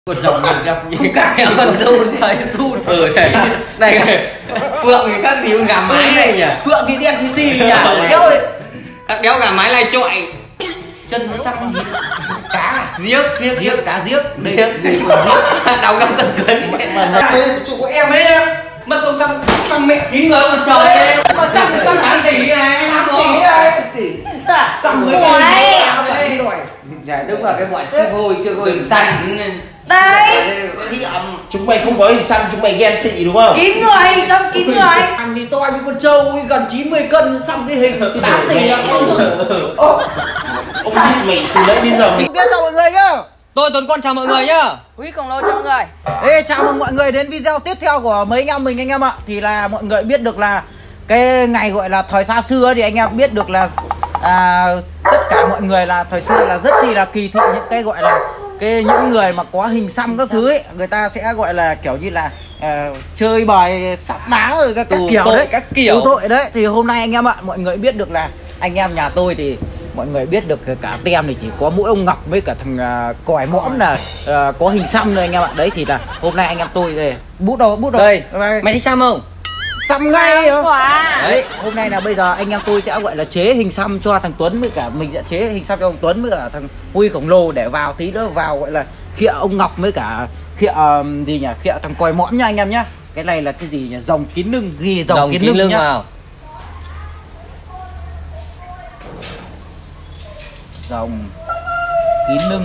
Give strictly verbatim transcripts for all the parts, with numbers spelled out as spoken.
Con rồng mình gặp như cả con run thấy run ở đây này. Phượng thì khác gì con gà mái này nhỉ? Phượng thì đen xì xì nhỉ? Đéo ơi, các đéo gà mái lai trọi chân nó chắc gì? Cá giếc giếc giếc cá giếc giếc gì còn giếc đau năm cân cân mà đây chủ của em ấy nhá, mất công xăm xăm mẹ ký người còn trời ơi mà xăm xăm hàng tỷ này xăm tỷ này tỷ xăm mấy cái rồi này đúng là cái bọn chim hôi chưa có hình xăm đây đi ẩm. Chúng mày không có hình xăm, chúng mày ghen tị đúng không? Kín người, xăm kín người. Ăn thì to như con trâu gần chín mươi cân, xăm cái hình tám tỷ là không. Ô, ông biết mày từ nãy đến giờ mình biết chào mọi người nhá. Tôi Tuấn Quân chào mọi người nhá. Quý Khổng Lồ chào mọi người. Ê, chào mừng mọi người đến video tiếp theo của mấy anh em mình anh em ạ. Thì là mọi người biết được là cái ngày gọi là thời xa xưa thì anh em biết được là à, tất cả mọi người là thời xưa là rất chi là kỳ thị những cái gọi là cái những người mà có hình xăm các thứ ấy, người ta sẽ gọi là kiểu như là uh, chơi bài sắp đá rồi các, các kiểu đấy, các kiểu tội đấy. Thì hôm nay anh em ạ, mọi người biết được là anh em nhà tôi thì mọi người biết được cả tem thì chỉ có mỗi ông Ngọc với cả thằng uh, còi mõm là uh, có hình xăm rồi anh em ạ. Đấy thì là hôm nay anh em tôi đây bút đâu bút đâu đây mày thích xăm không? Xăm ngay không? Đấy, hôm nay là bây giờ anh em tôi sẽ gọi là chế hình xăm cho thằng Tuấn với cả mình sẽ chế hình xăm cho ông Tuấn với cả thằng Huy Khổng Lồ để vào tí nữa vào gọi là khịa ông Ngọc với cả khịa uh, gì nhỉ? Khịa thằng còi mõm nha anh em nhá. Cái này là cái gì nhỉ? Rồng kín lưng, ghi rồng, rồng kín, kín lưng, lưng nhá. Vào. Rồng kín lưng.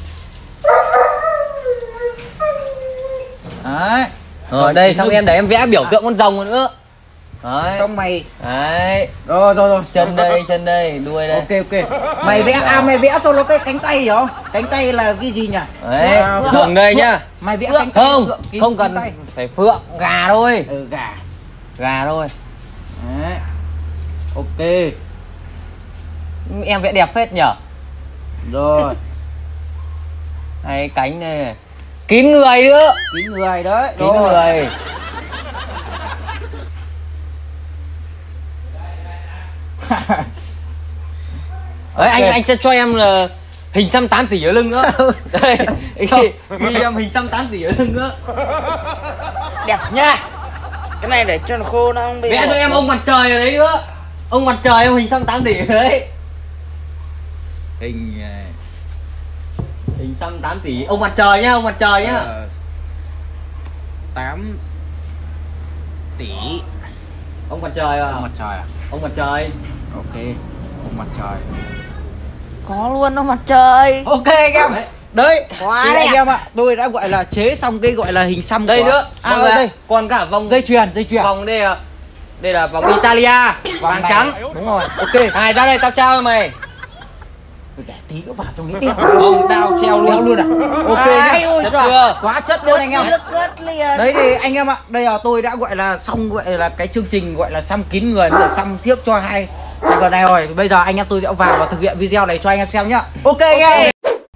Đấy. Rồi đây xong em để em vẽ biểu tượng con rồng nữa. Đấy. Xong mày. Đấy. Rồi rồi rồi, chân đây, chân đây, đuôi đây. Ok ok. Mày vẽ à mày vẽ cho nó cái cánh tay hiểu không? Cánh tay là cái gì nhỉ? Đấy, à, rồng đây nhá. Mày vẽ cánh tay không? Phượng, không cần tay. Phải phượng, gà thôi. Ừ gà. Gà thôi. Đấy. Ok. Em vẽ đẹp phết nhở? Rồi. Đây cánh này. Kín người nữa. Kín người đấy. Kín rồi. Người. Đấy, okay. anh anh sẽ cho em là hình xăm tám tỷ ở lưng nữa. Đây, ghi, ghi em hình xăm tám tỷ ở lưng nữa. Đẹp nha. Cái này để cho nó khô nó không bị. Vẽ cho em ông mặt trời ở đấy nữa. Ông mặt trời em hình xăm tám tỷ ở đấy. Hình hình xăm tám tỷ, ông mặt trời nhá, ông mặt trời nhá. tám tỷ. Ông mặt trời à? Ông mặt trời à? Ông mặt trời. Ok, ông mặt trời. Có luôn ông mặt trời. Ok anh em. Đấy, đấy. Quá thì đẹp. Anh em ạ, tôi đã gọi là chế xong cái gọi là hình xăm đây của... nữa. À ở đây, còn cả vòng dây chuyền, dây chuyền. Vòng đây là đây là vòng Italia, vàng trắng. Đúng rồi. Ok. Này ra đây tao trao cho mày. Để tí nữa vào trong cái tiếp ông đao treo luôn luôn à. Ok Ai, ôi chất giời. chưa? Quá chất luôn anh em. Liền. Đấy thì anh em ạ, đây là tôi đã gọi là xong gọi là cái chương trình gọi là xăm kín người rồi xăm xiếc cho hai hai con này rồi. Bây giờ anh em tôi sẽ vào và thực hiện video này cho anh em xem nhá. Ok anh em.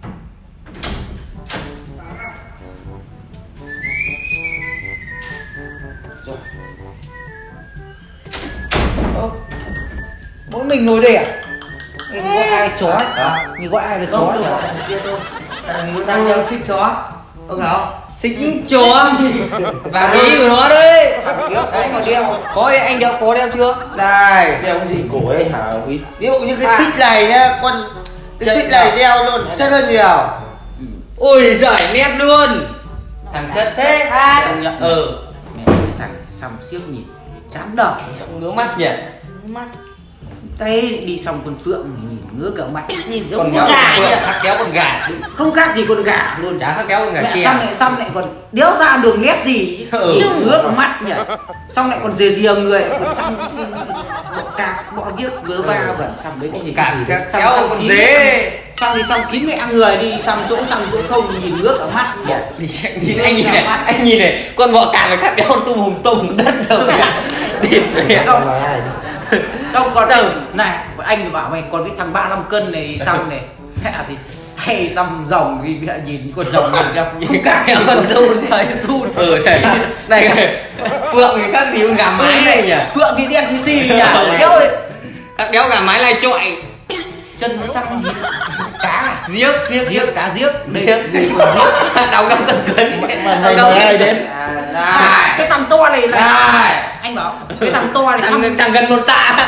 Mỗi mình ngồi đây à? Em gọi ai chó à? Như gọi ai là chó nhỉ? kia thôi. Người đang đeo xích chó. Ông thấy không? Xích chó. Và ý của nó đấy. Đấy mà đeo. Có anh đeo có đeo chưa? Đây, đeo cái gì cổ ấy hả quý? Ví dụ như cái Cái xích xích này nhá, con cái xích này đeo luôn chất hơn nhiều. Ôi giời nét luôn. Thằng chất thế. Thằng nhận ờ. Thằng xăm xiếc nhìn chán đời Trọng ngứa mắt nhỉ? Mắt. Tay đi xong con phượng nhìn ngứa cả mặt, nhìn giống Còn con gà phượng nhỉ? khác đéo con gà. Không khác gì con gà luôn. Chả khác đéo con gà Mẹ chè. xăm lại xăm lại còn đéo ra đường nét gì. Ừ. Ngứa cả mắt nhỉ. Xong lại còn dề dìa người, còn xăm bọ cạp bọ điếc vớ va vẫn xăm đấy cái gì Cả cả xăm xăm con dế. Xong thì xong kín mẹ người đi, xăm chỗ xăm chỗ không nhìn ngứa cả mắt nhỉ. Nhìn anh nhìn này, anh nhìn này, con bọ cạp này khác đéo con tum hùng tung đất đâu. Địt về Không là ai? Không còn đâu. Này, anh bảo mày còn cái thằng ba năm cân này xăm này. Mẹ thì thay xăm rồng vì mẹ nhìn con rồng mình gặp như cả con run thấy run. Ừ này. Này, phượng thì khác gì con gà mái này nhỉ? Phượng thì đen xì xì nhỉ? Đéo ơi. Các đéo gà mái lai trọi Chân nó chắc gì? Cá à? Giếc, giếc, Giếc, cá giếc. giếc. Đây còn giếc. Đau đông cân cấn. Mà này nói ai đến? À, cái thằng to này là anh bảo cái thằng to này xong Thằng, thằng gần một tạ.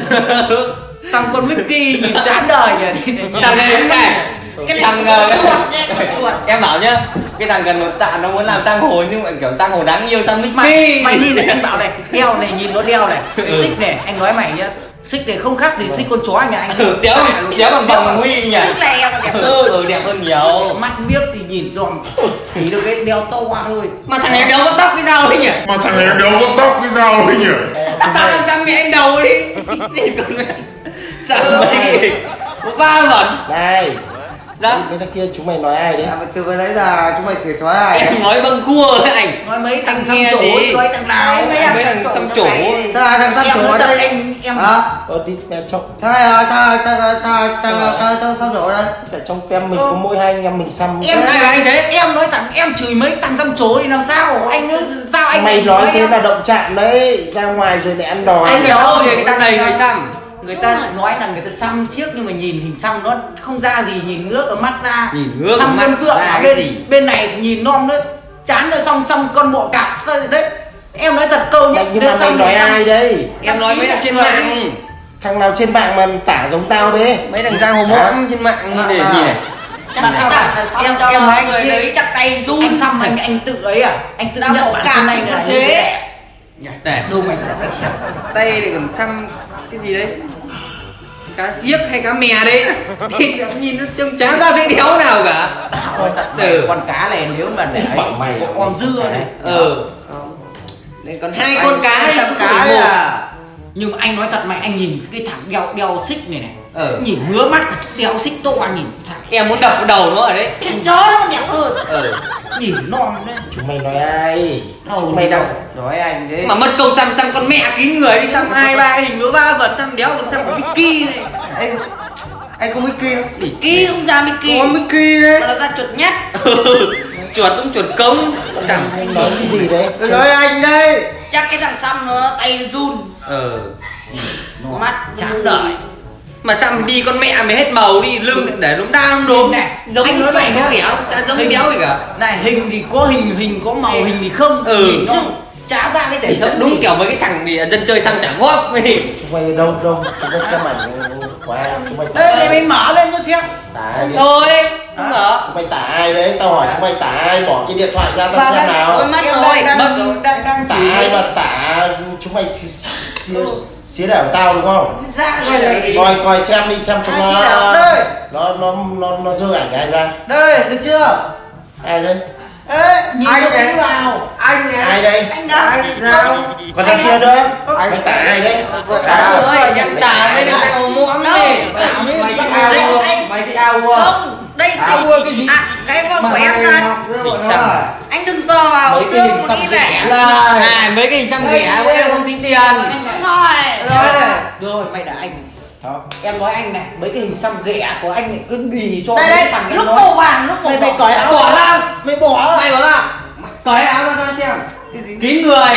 xong con Mickey nhìn chán đời nhỉ. Thằng này này. Cái Thằng này ờ, chuột nha, con chuột. em bảo nhá, cái thằng gần một tạ nó muốn làm sang hồ nhưng mà kiểu sang hồ đáng yêu sang mày, Mickey. mày nhìn này anh bảo này, đeo này nhìn nó đeo này, cái xích này anh nói mày nhá, xích này không khác gì xích con chó nhà anh. Ừ, đéo đéo bằng vòng Huy nhỉ. Tức là em đẹp hơn. Ừ, ừ, đẹp hơn nhiều. Mắt biếc thì nhìn giòn, chỉ được cái đeo to thôi. Mà thằng này đéo có tóc cái sao ấy nhỉ? Mà thằng này đéo có tóc cái sao ấy nhỉ? Sao thằng sang mẹ anh đầu đi. Đi con mẹ. Sao mấy cái va vẩn. Này, Dạ. mấy thằng kia chúng mày nói ai đấy? Từ vừa nãy giờ chúng mày xỉa xóa ai? Em nói bâng cua đấy anh. Nói mấy thằng xăm Nghe chỗ, đi. nói thằng nào? Mấy Mấy mấy thằng xăm chỗ. Thằng này thằng xăm Em chỗ nói ở thật đây. em em Hả? Ờ, đi mẹ trong Thằng này thằng thằng thằng thằng thằng thằng xăm chỗ ở đây. để trong kem mình có mỗi hai anh em mình xăm. em Ai mà anh thế? em nói thằng em chửi mấy thằng xăm chối thì làm sao? Anh nữa sao anh Mày nói thế em? là động chạm đấy, ra ngoài rồi lại ăn đòi. Anh Đâu hiểu thì người ta đầy người xăm. Người ta nói là người ta xăm xiếc nhưng mà nhìn hình xăm nó không ra gì, nhìn ngước ở mắt ra. Nhìn ngước ở xăm mắt con phượng ra ở cái bên gì? bên này nhìn non nữa, chán rồi xong xong con bọ cạp đấy. Em nói thật câu nhé. Mày, nhưng mà mày nói ai đây? Em nói mấy thằng trên mạng. Thằng nào trên mạng mà tả giống tao thế? Mấy thằng giang hồ mõm trên mạng nhìn này, nhìn này. Chắc Mà là sao sao mà- em em- cho em nói anh người kia- đấy chắc tay run. Anh xăm anh anh tự ấy à? Anh tự Ra nhận bọ bản cạp thân anh thì là cũng như thế. thế. Này, Đâu mày đã anh xem. tay này còn xăm cái gì đấy? Cá giếc hay cá mè đấy. Thì nhìn nó trông chán ra thấy đéo nào cả. Ôi, thật Ừ. con cá này nếu mà để ấy, Bảo mày là con dưa này. Ừ. Nên còn hai Anh- con cá anh thì xăm cứ cá phải một. à? Nhưng mà anh nói thật mày, anh nhìn cái thằng đeo đeo xích này này, Ừ. nhìn ngứa mắt, đeo xích to nhìn thằng Em muốn đập vào đầu nó ở đấy. Xịt chó nó còn đẹp hơn. Ừ. nhìn non đấy. Chúng mày nói ai? Đâu Chúng mày đâu? nói anh đấy. Mà mất công xăm xăm con mẹ kín người đi, xăm hai ba cái hình ngứa ba vật, xăm đéo còn xăm con Mickey này. Anh anh có Mickey không? Mickey không ra Mickey. Có Mickey đấy. Mà là ra chuột nhắt. Chuột cũng chuột cống. Xăm. Anh nói cái gì đấy? Tôi nói anh đây. Chắc cái thằng xăm nó tay run. Ừ. Mắt Chán đời. Mà xăm đi con mẹ mày hết màu đi, lưng để nó đang đốm Này, giống anh nói mày mày có nhá. đéo, chả giống Hình- đéo gì cả. Này hình thì có hình, hình có màu, hình thì không. Ừ. Nhìn nó chả ra cái thể thống Đúng gì. kiểu mấy cái thằng bị dân chơi xăm trả góp ấy. Chúng mày đâu đâu? Chúng mày xem ảnh qua chúng mày tả Đây ai? mày, mày mở lên cho xem. Tả ai đấy? Thôi, không mở. Chúng mày tả ai đấy? Tao hỏi chúng mày tả ai? Bỏ cái điện thoại ra tao Và xem đây- nào. Ôi, mất Em rồi, đang- đang- mất rồi. đang đang Tả chỉ ai mà tả chúng mày xía xía đẻo tao đúng không? ra rồi này. Coi coi xem đi xem chúng Ai nó chỉ đạo đây? nó nó nó nó dơ ảnh ai ra? Đây, được chưa? Ai đấy? Ê, nhìn Anh nó này. đánh vào. Anh này. Ai đây? Anh đã. Anh nào? Còn thằng kia nữa? Anh- Mày tả ai đấy? Trời ơi, em tả mấy thằng giang hồ mõm Đâu. này. Mày thích Anh- ao vua. anh- Mày thích ao vua. Không, đây Ao gì? vua cái gì? À, cái con của Mà em mày ra. học với bọn nó Xăm. à? Anh đừng sờ vào Mấy cái xương hình một xăm ít này. ghẻ. Là À, mấy cái hình xăm Đây, ghẻ đây. bọn em không tính tiền. Đúng rồi. nói này. Rồi mày đã anh. Em nói anh này, mấy cái hình xăm ghẻ của anh này cứ bì cho Đây mấy đây, thằng em lúc nói. màu vàng, lúc màu Mày mày đỏ. cởi áo bỏ ra, mày bỏ Mày bảo là cởi áo ra cho anh xem. Kín người.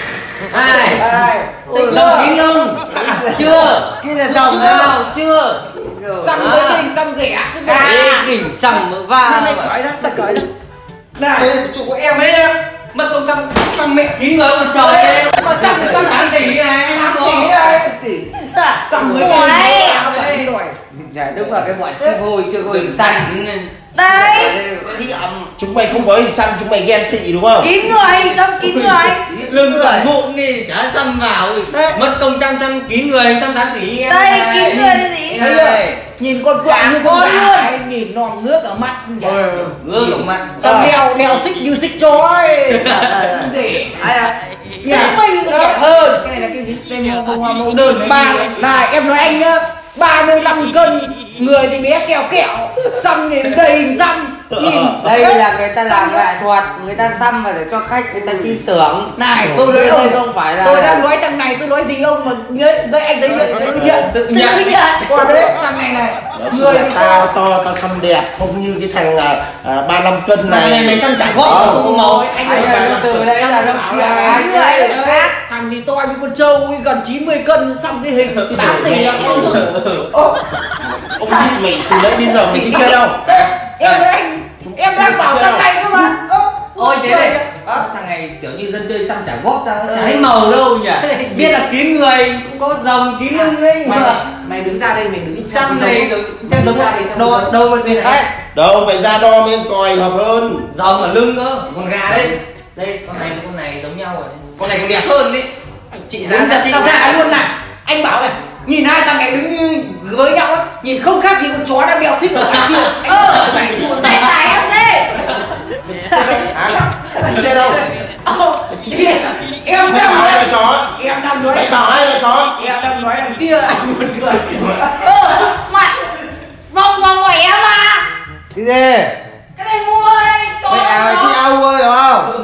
Hai. Đây, thấy Rồng chưa? kín lưng. Chưa. Cái là Rồng rồng nào? Chưa. Xăm À. mấy cái hình xăm ghẻ cứ Cái ghẻ. đỉnh sầm Mày va. mày cởi ra, sao cởi ra? Này, chụp của em ấy em. Mất công xăm xăm mẹ kín người còn trời em. Mà xăm thì xăm Tháng tỷ này em Xăm có. tỷ này. Sao? Xăm mấy Ủa cái ấy. hình áo vậy rồi. Dạ đúng là cái bọn chim hôi chưa có hình xanh. Xanh. Đây. Đi ẩm. Chúng mày không có hình xăm chúng mày ghen tị đúng không? Kín người, xăm kín người. Lưng toàn bụng đi chả xăm vào. Đấy. Mất công xăm xăm kín người xăm tháng tỷ em. Đây, này. kín người là gì? Thấy chưa? Nhìn con phượng như con con gà ấy, nhìn non nước ở mắt vậy. Gương ở mặt. Xong đeo đeo xích như xích chó ấy. Gì? Ai à? Nhà mình đẹp hơn. Cái này là cái gì? Đây màu màu màu đơn ba này em nói anh nhá, ba mươi lăm cân, người thì bé kẹo kẹo, xăm thì đầy hình xăm. Nhìn Đây là người ta làm nghệ thuật, người ta xăm mà để cho khách người ta tin tưởng. này tôi nói Đây ông không phải là tôi đang nói thằng này tôi nói gì ông mà nhớ đây anh thấy tự nhận tự Tự nhận nhận. còn đấy thằng này này Nói chung người là thì tao to tao xăm đẹp không như cái thằng à, à, ba lăm cân Này này. này mày xăm trả góp Ờ. không có màu. anh Anh ơi, ơi, từ đây là nó kia anh cái ơi, người đấy, thằng thì to như con trâu ấy, gần chín mươi cân xăm cái hình tám tỷ là không. Ô, Ông nhìn mày từ nãy đến giờ mày đi chơi đâu? Em với anh, em đang bảo thằng này cơ mà. Ôi thế này, thằng này kiểu như dân chơi xăm trả góp ra, chả thấy màu đâu nhỉ? Biết là kín người, cũng có rồng kín lưng đấy. Mày, mày đứng ra đây, mày đứng xăm này rồi, xem đứng ra đây xem đâu đâu bên này. Đâu phải ra đo mới còi hợp hơn. Rồng ở lưng cơ, con gà đây. Đây, con này với con này giống nhau rồi. Con này còn đẹp hơn đấy. Chị Giá dám ra ra chị tao gà luôn này. Anh bảo này, nhìn hai thằng này đứng như với nhau á, nhìn không khác gì con chó đang đeo xích ở ngoài kia. Anh chở mày luôn. Mày tải em đi. Hả? Đi chơi đâu? Em Mày đang bảo ai nói, là chó? em đang nói, Mày bảo ai là chó? em đang nói đằng kia, anh buồn cười. Ơ, mày vòng vòng của em à? Cái gì? Cái này mua đây. Mày à, cái ao ơi hiểu không?